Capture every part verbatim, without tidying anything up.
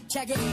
check it.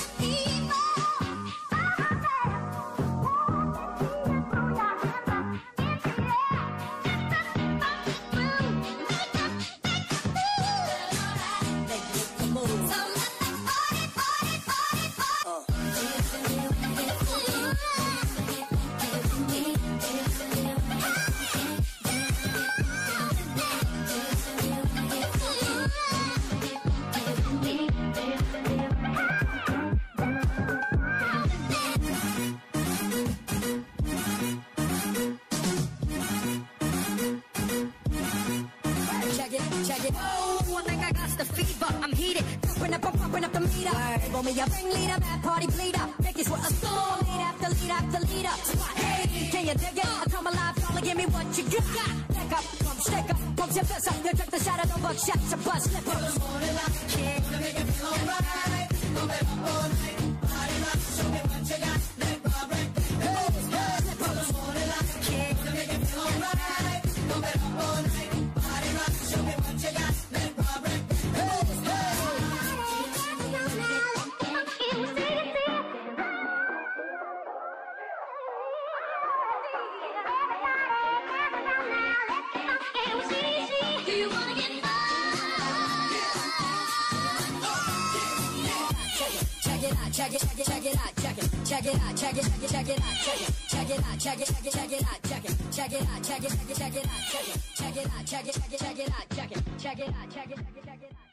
Check it. Oh, I think I got the fever. I'm heated, pumping up, I'm pumping up the meter. Label me a ringleader, bad party bleeder. Make this what a storm, lead after lead after leader. Hey, can you dig it? I come alive, y'all, give me what you got. Back up, pump, stick up, pump your fist up. You drink the shadow, no buckshots, a bus slip up. This morning I can't wanna make it feel alright. Pump it up all night, body rock, show me what you got. Let Bob break it. Hey, hey, slip up. This morning I can't wanna make it feel alright. Pump it up all night, body rock, show me what you got. Let Bob break it. Hey, hey. Do you wanna get Check it, check it, check it out, check it, check it out, check it, check it, check it out, check it, check it out, check it, check it, check it out, check it, check it out, check it, check it, check it out, check it, check it out, check it, check it, check it out, check it, check it out, check it, check it, check it out.